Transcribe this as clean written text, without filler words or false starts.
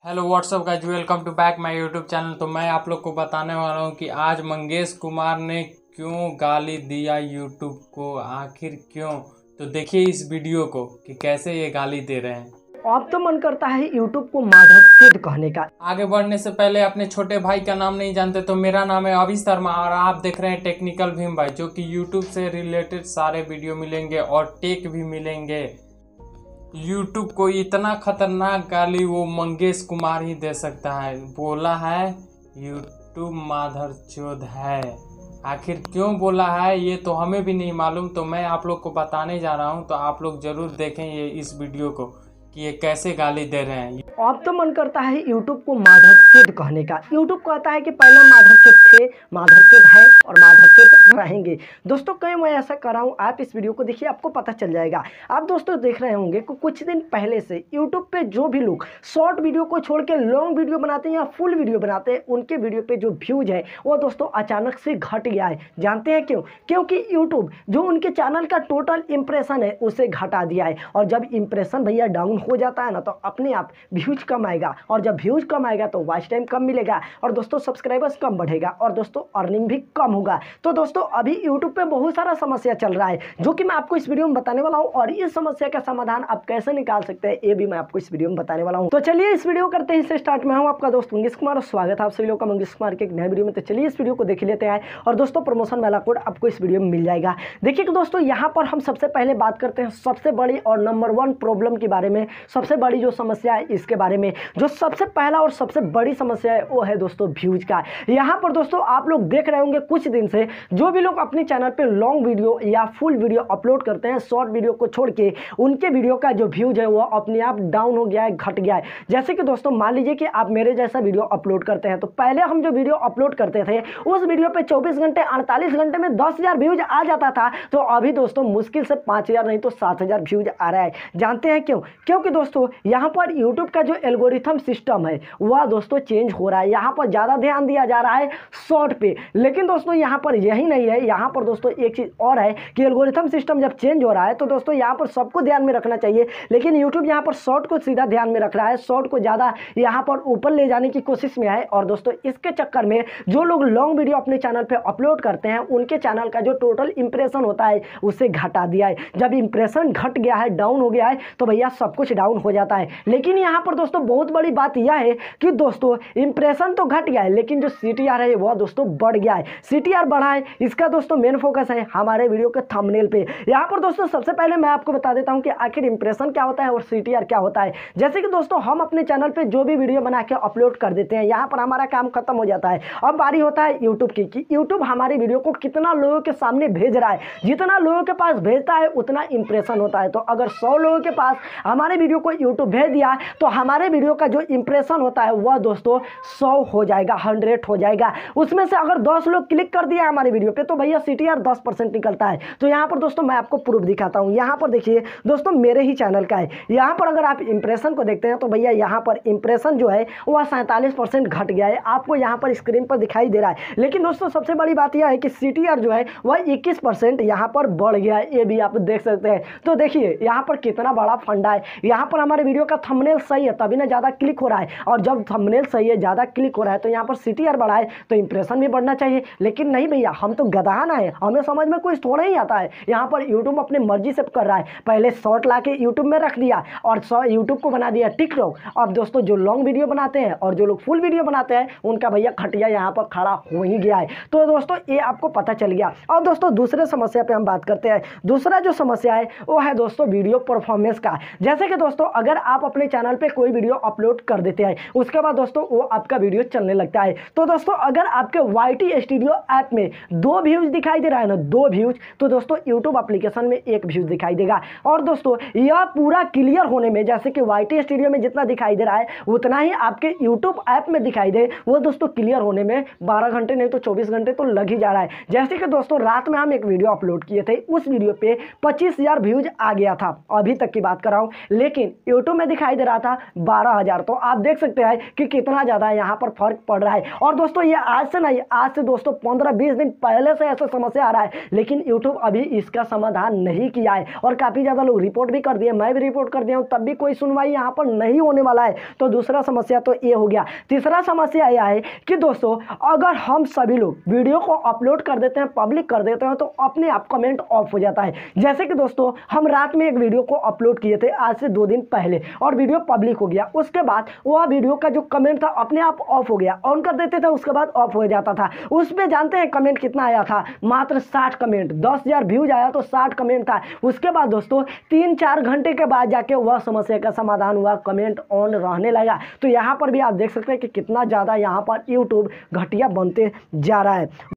Hello what's up guys, welcome to back my YouTube channel. तो मैं आप लोग को बताने वाला हूं कि आज मंगेश कुमार ने क्यों गाली दिया यूट्यूब को, आखिर क्यों। तो देखिए इस वीडियो को कि कैसे ये गाली दे रहे हैं। अब तो मन करता है यूट्यूब को माधव कहने का। आगे बढ़ने से पहले अपने छोटे भाई का नाम नहीं जानते तो मेरा नाम है अभी शर्मा और आप देख रहे हैं टेक्निकल भीम भाई, जो कि यूट्यूब से रिलेटेड सारे वीडियो मिलेंगे और टेक भी मिलेंगे। यूट्यूब को इतना खतरनाक गाली वो मंगेश कुमार ही दे सकता है। बोला है यूट्यूब माधरचोद है। आखिर क्यों बोला है ये तो हमें भी नहीं मालूम, तो मैं आप लोग को बताने जा रहा हूं। तो आप लोग जरूर देखें ये इस वीडियो को कि ये कैसे गाली दे रहे हैं। अब तो मन करता है यूट्यूब को माधव कहने का। यूट्यूब कहता है कि पहले माधव थे, माधव है और माधव रहेंगे। दोस्तों कहीं मैं ऐसा कर रहा हूँ, आप इस वीडियो को देखिए, आपको पता चल जाएगा। आप दोस्तों देख रहे होंगे कि कुछ दिन पहले से यूट्यूब पे जो भी लोग शॉर्ट वीडियो को छोड़ के लॉन्ग वीडियो बनाते हैं या फुल वीडियो बनाते हैं, उनके वीडियो पे जो व्यूज है वो दोस्तों अचानक से घट गया है। जानते हैं क्यों? क्योंकि यूट्यूब जो उनके चैनल का टोटल इंप्रेशन है उसे घटा दिया है। और जब इंप्रेशन भैया डाउन हो जाता है ना, तो अपने आप व्यूज कम आएगा, और जब व्यूज कम आएगा तो वॉच टाइम कम मिलेगा, और दोस्तों सब्सक्राइबर्स कम बढ़ेगा, और दोस्तों अर्निंग भी कम होगा। तो दोस्तों अभी यूट्यूब पे बहुत सारा समस्या चल रहा है, जो कि मैं आपको इस वीडियो में बताने वाला हूं, और इस समस्या का समाधान आप कैसे निकाल सकते हैं ये भी मैं आपको इस वीडियो में बताने वाला हूं। तो चलिए इस वीडियो करते हैं इससे स्टार्ट। मैं हूं आपका दोस्त मंगेश कुमार और स्वागत है आप सभी लोगों का मंगेश कुमार के एक नए वीडियो में। तो चलिए इस वीडियो को देख लेते हैं, और दोस्तों प्रमोशन वाला कोड आपको इस वीडियो में मिल जाएगा। देखिए दोस्तों यहाँ पर हम सबसे पहले बात करते हैं सबसे बड़ी और नंबर 1 प्रॉब्लम के बारे में, सबसे बड़ी जो समस्या है इसके बारे में। जो सबसे पहला और सबसे बड़ी समस्या है वो है दोस्तों व्यूज का। यहाँ पर दोस्तों आप लोग देख रहे होंगे कुछ दिन से जो भी लोग अपने चैनल पे लॉन्ग वीडियो या फुल वीडियो अपलोड करते हैं, शॉर्ट वीडियो को छोड़ के, उनके वीडियो का जो व्यूज है वो अपने आप डाउन हो गया है, घट गया है। जैसे कि दोस्तों मान लीजिए कि आप मेरे जैसा वीडियो अपलोड करते हैं, तो पहले हम जो वीडियो अपलोड करते थे उस वीडियो पे 24 घंटे 48 घंटे में 10,000 व्यूज आ जाता था। तो अभी दोस्तों मुश्किल से 5,000 नहीं तो 7,000 व्यूज आ रहा है। जानते हैं क्यों? क्योंकि दोस्तों यहाँ पर यूट्यूब का जो एल्गोरिथम सिस्टम है वह दोस्तों चेंज हो रहा है। यहाँ पर ज़्यादा ध्यान दिया जा रहा है शॉर्ट पे, लेकिन दोस्तों यहाँ पर यही नहीं है। यहाँ पर दोस्तों एक चीज़ और है कि एल्गोरिथम सिस्टम जब चेंज हो रहा है तो दोस्तों यहाँ पर सबको ध्यान में रखना चाहिए, लेकिन यूट्यूब यहाँ पर शॉर्ट को सीधा ध्यान में रख रहा है, शॉर्ट को ज़्यादा यहाँ पर ऊपर ले जाने की कोशिश में है। और दोस्तों इसके चक्कर में जो लोग लॉन्ग वीडियो अपने चैनल पर अपलोड करते हैं उनके चैनल का जो टोटल इंप्रेशन होता है उसे घटा दिया है। जब इंप्रेशन घट गया है, डाउन हो गया है, तो भैया सब कुछ डाउन हो जाता है। लेकिन यहाँ पर दोस्तों बहुत बड़ी बात यह है कि दोस्तों इंप्रेशन तो घट गया है, लेकिन जो सीटीआर है वह दोस्तों बढ़ गया है। सीटीआर बढ़ा है, इसका दोस्तों मेन फोकस है हमारे वीडियो के थंबनेल पे। यहाँ पर दोस्तों सबसे पहले मैं आपको बता देता हूँ कि आखिर इंप्रेशन क्या होता है और सीटीआर क्या होता है। जैसे कि दोस्तों हम अपने चैनल पे जो भी वीडियो बना के अपलोड कर देते हैं, यहाँ पर हमारा काम खत्म हो जाता है। अब बारी होता है यूट्यूब की कि यूट्यूब हमारी वीडियो को कितना लोगों के सामने भेज रहा है। जितना लोगों के पास भेजता है उतना इंप्रेशन होता है। तो अगर 100 लोगों के पास हमारे वीडियो को यूट्यूब भेज दिया तो हमारे वीडियो का जो इंप्रेशन होता है वह दोस्तों 100 हो जाएगा, 100 हो जाएगा। उसमें से अगर 10 लोग क्लिक कर दिया हमारे वीडियो पे तो भैया सीटीआर 10% निकलता है। तो यहाँ पर दोस्तों मैं आपको प्रूफ दिखाता हूँ। यहाँ पर देखिए दोस्तों मेरे ही चैनल का है। यहाँ पर अगर आप इंप्रेशन को देखते हैं तो भैया यहाँ पर इंप्रेशन जो है वह 47% घट गया है, आपको यहाँ पर स्क्रीन पर दिखाई दे रहा है। लेकिन दोस्तों सबसे बड़ी बात यह है कि सीटीआर जो है वह 21% यहाँ पर बढ़ गया है, ये भी आप देख सकते हैं। तो देखिए यहाँ पर कितना बड़ा फंडा है। यहाँ पर हमारे वीडियो का थंबनेल सही है तभी ना ज़्यादा क्लिक हो रहा है, और जब थंबनेल सही है, ज़्यादा क्लिक हो रहा है, तो यहाँ पर सीटीआर बढ़ा है तो इंप्रेशन भी बढ़ना चाहिए। लेकिन नहीं भैया, हम तो गधा ना है, हमें समझ में कुछ थोड़ा ही आता है। यहाँ पर यूट्यूब अपने मर्जी से कर रहा है। पहले शॉर्ट ला के यूट्यूब में रख दिया और यूट्यूब को बना दिया टिकटॉक। अब दोस्तों जो लॉन्ग वीडियो बनाते हैं और जो लोग फुल वीडियो बनाते हैं उनका भैया खटिया यहाँ पर खड़ा हो ही गया है। तो दोस्तों ये आपको पता चल गया। अब दोस्तों दूसरे समस्या पे हम बात करते हैं। दूसरा जो समस्या है वो है दोस्तों वीडियो परफॉर्मेंस का। जैसे कि दोस्तों अगर आप अपने चैनल पे कोई वीडियो अपलोड कर देते हैं, उसके बाद दोस्तों वो आपका वीडियो चलने लगता है, तो दोस्तों अगर आपके YT स्टूडियो ऐप में 2 व्यूज दिखाई दे रहा है ना, 2 व्यूज, तो दोस्तों यूट्यूब एप्लीकेशन में 1 व्यूज दिखाई देगा। और दोस्तों यह पूरा क्लियर होने में, जैसे कि YT स्टूडियो में जितना दिखाई दे रहा है उतना ही आपके यूट्यूब ऐप में दिखाई दे, वो दोस्तों क्लियर होने में 12 घंटे नहीं तो 24 घंटे तो लग ही जा रहा है। जैसे कि दोस्तों रात में हम एक वीडियो अपलोड किए थे, उस वीडियो पे 25,000 व्यूज आ गया था, अभी तक की बात कर रहा हूँ, लेकिन यूट्यूब में दिखाई दे रहा था 12,000। तो आप देख सकते हैं कि कितना ज़्यादा यहाँ पर फर्क पड़ रहा है। और दोस्तों ये आज से नहीं, आज से दोस्तों 15-20 दिन पहले से ऐसा समस्या आ रहा है, लेकिन यूट्यूब अभी इसका समाधान नहीं किया है और काफ़ी ज़्यादा लोग रिपोर्ट भी कर दिए, मैं भी रिपोर्ट कर दिया हूँ, तब भी कोई सुनवाई यहाँ पर नहीं होने वाला है। तो दूसरा समस्या तो ये हो गया। तीसरा समस्या यह है कि दोस्तों अगर हम सभी लोग वीडियो को अपलोड कर देते हैं, पब्लिक कर देते हैं, तो अपने आप कमेंट ऑफ हो जाता है। जैसे कि दोस्तों हम रात में एक वीडियो को अपलोड किए थे आज से 2 दिन पहले और वीडियो पब्लिक हो गया, उसके बाद वह वीडियो का जो कमेंट था अपने आप ऑफ हो गया, ऑन कर देते थे उसके बाद ऑफ हो जाता था। उस पर जानते हैं कमेंट कितना आया था? मात्र 60 कमेंट, 10,000 व्यूज आया तो 60 कमेंट था। उसके बाद दोस्तों 3-4 घंटे के बाद जाके वह समस्या का समाधान हुआ, कमेंट ऑन रहने लगा। तो यहाँ पर भी आप देख सकते हैं कि कितना ज़्यादा यहाँ पर यूट्यूब घटिया बनते जा रहा है।